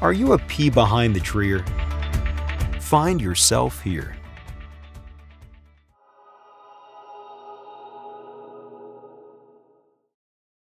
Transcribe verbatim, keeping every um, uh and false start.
Are you a pea behind the treer? Find yourself here.